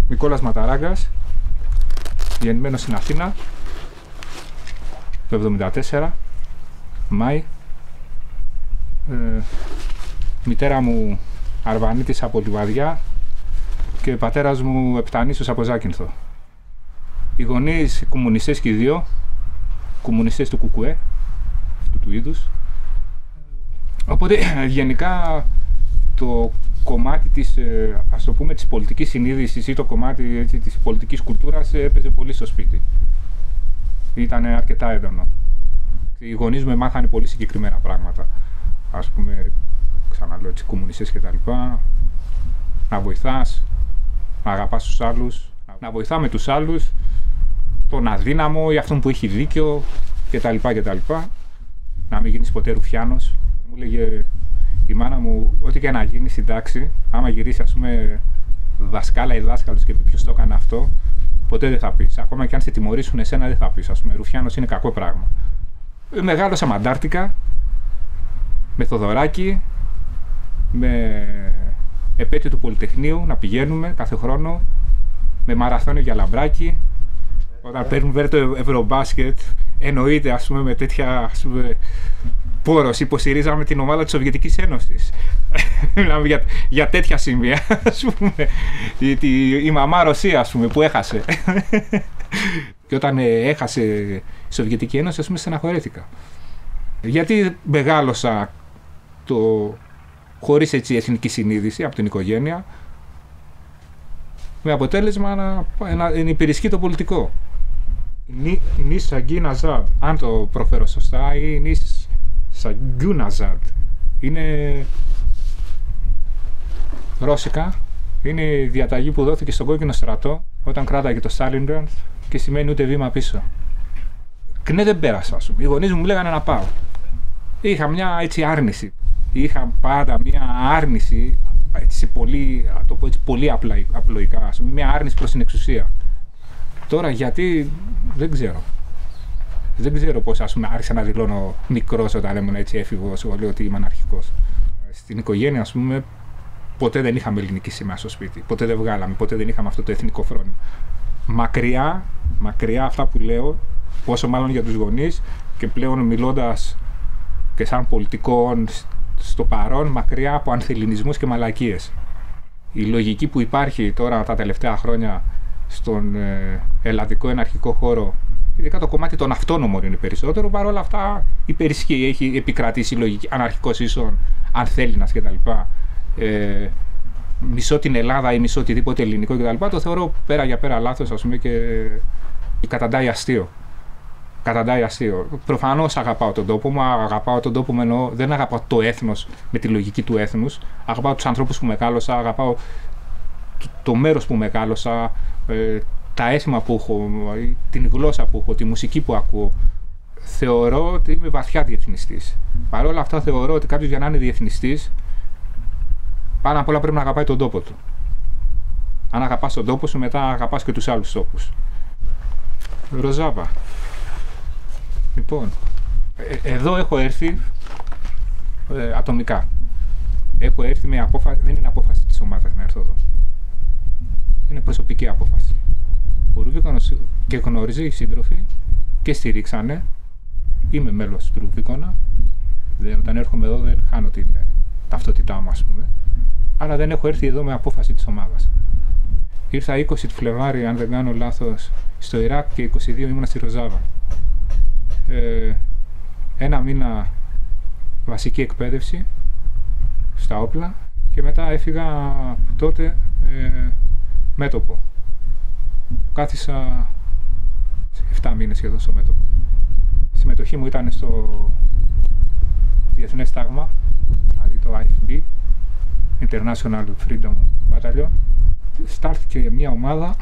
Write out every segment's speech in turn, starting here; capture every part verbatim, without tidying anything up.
Νικόλας Ματαράγκας, γεννημένος στην Αθήνα το εβδομήντα τέσσερα, Μάη. Ε, μητέρα μου Αρβανίτης από Λιβαδιά και πατέρας μου Επτανήσος από Ζάκυνθο. Οι γονείς κομμουνιστές και οι δύο, κομμουνιστές του Κουκουέ, αυτού του είδους. Οπότε γενικά το κομμάτι της, ας το πούμε, της πολιτικής συνείδησης ή το κομμάτι έτσι, της πολιτικής κουλτούρας έπαιζε πολύ στο σπίτι. Ήταν αρκετά έντονο. Οι γονείς μου μάθανε πολύ συγκεκριμένα πράγματα. Ας πούμε, ξαναλέω, έτσι, κομμουνιστές και τα λοιπά. Να βοηθάς, να αγαπάς τους άλλους, να βοηθάμε τους άλλους, τον αδύναμο ή αυτόν που έχει δίκιο κτλ. κτλ. Να μην γίνεις ποτέ ρουφιάνος. Μου λέγε η μάνα μου, ό,τι και να γίνει στην τάξη, άμα γυρίσει, ας πούμε, δασκάλα ή δάσκαλος και πει ποιος το έκανε αυτό, ποτέ δεν θα πεις. Ακόμα και αν σε τιμωρήσουν εσένα, δεν θα πεις. Ας πούμε, ρουφιάνος είναι κακό πράγμα. Μεγάλωσα με Αντάρτικα, με Θοδωράκι, με επέτειο του Πολυτεχνείου να πηγαίνουμε κάθε χρόνο, με μαραθώνιο για λαμπράκι. Όταν παίρνουν βέβαια το Ευρωμπάσκετ, εννοείται, ας πούμε, με τέτοια, ας πούμε, πόρος, υποστηρίζαμε την ομάδα της Σοβιετικής Ένωσης. Μιλάμε για, για τέτοια σημεία, ας πούμε. Η, η, η μαμά Ρωσία, ας πούμε, που έχασε. Και όταν ε, έχασε η Σοβιετική Ένωση, ας πούμε, στεναχωρέθηκα. Γιατί μεγάλωσα το, χωρίς έτσι εθνική συνείδηση από την οικογένεια, με αποτέλεσμα να, να, να υπερισχύει το πολιτικό. Νις Σαγκίναζαντ, αν το προφέρω σωστά, ή Νις Σαγκούναζαντ. Είναι ρώσικα. Είναι η διαταγή που δόθηκε στον κόκκινο στρατό όταν κράταγε το Στάλινγκραντ και σημαίνει ούτε βήμα πίσω. Και ναι, δεν πέρασα, ας πούμε. Οι γονείς μου λέγανε να πάω. Είχα μια έτσι άρνηση. Είχα πάντα μια άρνηση, έτσι πολύ, το πω έτσι, πολύ απλά, απλοϊκά, ας πούμε, μια άρνηση προς την εξουσία. Τώρα γιατί, δεν ξέρω. Δεν ξέρω πώς, ας πούμε, άρχισα να δηλώνω μικρός όταν ήμουν έτσι έφηβος, λέω ότι είμαι αναρχικός. Στην οικογένεια, ας πούμε, ποτέ δεν είχαμε ελληνική σημαία στο σπίτι. Ποτέ δεν βγάλαμε, ποτέ δεν είχαμε αυτό το εθνικό φρόνημα. Μακριά, μακριά αυτά που λέω, πόσο μάλλον για τους γονείς και πλέον μιλώντας και σαν πολιτικών στο παρόν, μακριά από ανθελληνισμούς και μαλακίες. Η λογική που υπάρχει τώρα τα τελευταία χρόνια στον ε, ελλαδικό εναρχικό χώρο, ειδικά το κομμάτι των αυτόνομων είναι περισσότερο, παρόλα αυτά υπερισχύει, έχει επικρατήσει η λογική αναρχικός ίσον, ανθέλληνας κτλ. Ε, μισώ την Ελλάδα ή μισώ οτιδήποτε ελληνικό κτλ. Το θεωρώ πέρα για πέρα λάθος, ας πούμε, και καταντάει αστείο. Καταντάει αστείο. Προφανώς αγαπάω τον τόπο μου, αγαπάω τον τόπο μου εννοώ, δεν αγαπάω το έθνος με τη λογική του έθνους. Αγαπάω τους ανθρώπους που μεγάλωσα, αγαπάω το, το μέρος που μεγάλωσα, ε, τα έθιμα που έχω, την γλώσσα που έχω, τη μουσική που ακούω. Θεωρώ ότι είμαι βαθιά διεθνιστής. Παρ' όλα αυτά θεωρώ ότι κάποιος για να είναι διεθνιστής, πάνω απ' όλα πρέπει να αγαπάει τον τόπο του. Αν αγαπάς τον τόπο σου, μετά αγαπάς και τους άλλους τόπους. Ροζάβα. Λοιπόν, ε, εδώ έχω έρθει ε, ατομικά. Έχω έρθει με απόφαση, δεν είναι απόφαση της ομάδας να έρθω εδώ. Είναι προσωπική απόφαση. Ο Rouvikonas και γνώριζε οι σύντροφοι και στηρίξανε. Είμαι μέλος του Rouvikonas. Όταν έρχομαι εδώ δεν χάνω την ε, ταυτότητά μου, ας πούμε. Αλλά δεν έχω έρθει εδώ με απόφαση της ομάδας. Ήρθα είκοσι του Φλεβάρι, αν δεν κάνω λάθος, στο Ιράκ και είκοσι δύο ήμουνα στη Ροζάβα. Ε, ένα μήνα βασική εκπαίδευση στα όπλα και μετά έφυγα τότε ε, μέτωπο. Κάθισα επτά μήνες σχεδόν στο μέτωπο. Η συμμετοχή μου ήταν στο Διεθνές Τάγμα, δηλαδή το άι εφ μπι, International Freedom Battalion. Στάθηκε μια ομάδα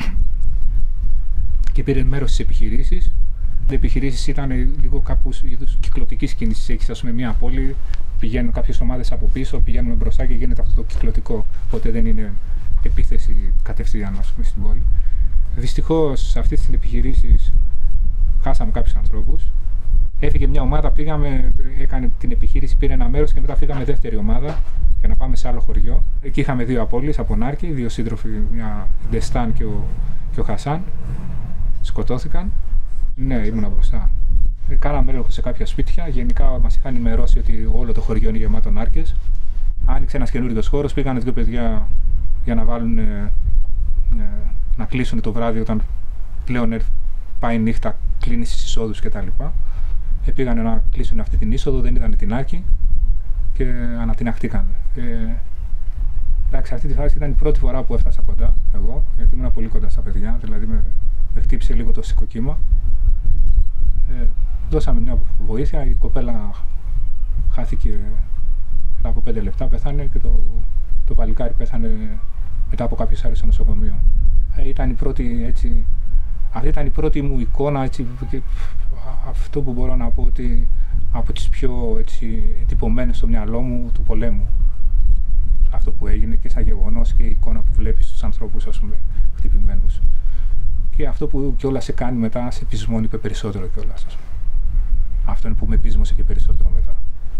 και πήρε μέρος στις επιχειρήσεις. Οι επιχειρήσεις ήταν λίγο κάπου είδους κυκλωτικής κίνησης. Έχεις, ας πούμε, μια πόλη, πηγαίνουν κάποιες ομάδες από πίσω, πηγαίνουμε μπροστά και γίνεται αυτό το κυκλωτικό. Οπότε δεν είναι επίθεση κατευθείαν, ας πούμε, στην πόλη. Δυστυχώς σε αυτές τις επιχειρήσεις χάσαμε κάποιους ανθρώπους. Έφυγε μια ομάδα, πήγαμε, έκανε την επιχείρηση, πήρε ένα μέρος και μετά φύγαμε δεύτερη ομάδα για να πάμε σε άλλο χωριό. Εκεί είχαμε δύο απώλειες από Νάρκη, δύο σύντροφοι, μια Ντεστάν και ο, και ο Χασάν. Σκοτώθηκαν. Ναι, ήμουνα μπροστά. Κάναμε έλεγχο σε κάποια σπίτια. Γενικά μας είχαν ενημερώσει ότι όλο το χωριό είναι γεμάτο Νάρκες. Άνοιξε ένας καινούριος χώρος, πήγανε δύο παιδιά για να βάλουν, ε, ε, να κλείσουν το βράδυ όταν πλέον πάει νύχτα, κλείνει στις εισόδους κτλ. Ε, πήγανε να κλείσουν αυτή την είσοδο, δεν είδανε την Νάρκη και ανατιναχτήκαν. Ε, εντάξει, αυτή τη φάση ήταν η πρώτη φορά που έφτασα κοντά εγώ, γιατί ήμουν πολύ κοντά στα παιδιά, δηλαδή με, με χτύπησε λίγο το σηκωκύμα. Ε, δώσαμε μια βοήθεια, η κοπέλα χάθηκε μετά από πέντε λεπτά, πέθανε και το, το παλικάρι πέθανε μετά από κάποιες ώρες στο νοσοκομείο. Ε, ήταν η πρώτη, έτσι, αυτή ήταν η πρώτη μου εικόνα, έτσι, και αυτό που μπορώ να πω ότι από τις πιο έτσι, εντυπωμένες στο μυαλό μου του πολέμου. Αυτό που έγινε και σαν γεγονός και η εικόνα που βλέπεις στους ανθρώπους, ας πούμε, χτυπημένους. Και αυτό που κιόλας σε κάνει μετά, σε πεισμώνει περισσότερο κιόλας, ας πούμε. Αυτό είναι που με πείσμωσε και περισσότερο μετά.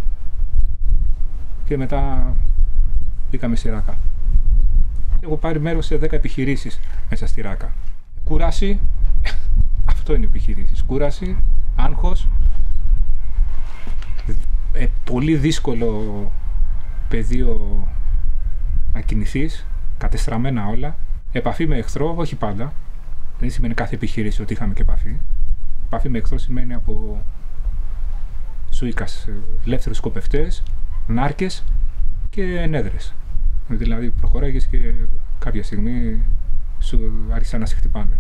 Και μετά μπήκαμε στη Ράκα. Έχω πάρει μέρος σε δέκα επιχειρήσεις μέσα στη Ράκα. Κούραση, αυτό είναι επιχειρήσεις. Κούραση, άγχος, ε, πολύ δύσκολο πεδίο να κινηθείς, κατεστραμμένα όλα. Επαφή με εχθρό, όχι πάντα. Δεν σημαίνει κάθε επιχείρηση ότι είχαμε και επαφή. Επαφή με εχθρό σημαίνει από σουίκας, ελεύθερους σκοπευτές, νάρκες και ενέδρες. Δηλαδή προχωράγες και κάποια στιγμή σου άρχισαν να σε χτυπάνε.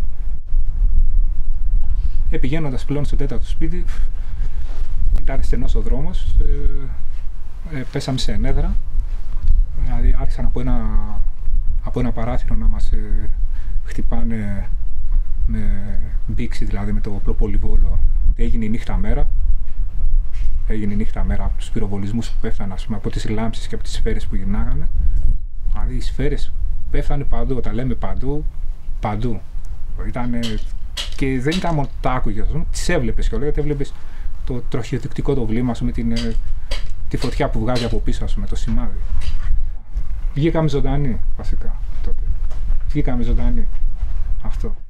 Επηγαίνοντας πλέον στο τέταρτο σπίτι, ήταν στενός ο δρόμος, ε, ε, πέσαμε σε ενέδρα, δηλαδή άρχισαν από ένα, από ένα παράθυρο να μας ε, χτυπάνε με μπήξη, δηλαδή με το όπλο πολυβόλο. Έγινε η νύχτα μέρα, έγινε η νύχτα μέρα από τους πυροβολισμούς που πέφτανε, ας πούμε, από τις λάμψεις και από τις σφαίρες που γυρνάγανε. Δηλαδή οι σφαίρες πέφτανε παντού, όταν λέμε παντού, παντού. Ήτανε, και δεν ήταν μόνο τα άκουγες, ας πούμε, τις έβλεπες και όλα, γιατί έβλεπες το τροχιοδεικτικό το βλήμα, ας πούμε, την, τη φωτιά που βγάζει από πίσω, ας πούμε, το σημάδι. Βγήκαμε ζωντανοί, βασικά, τότε. Βγήκαμε ζωντανοί. Αυτό.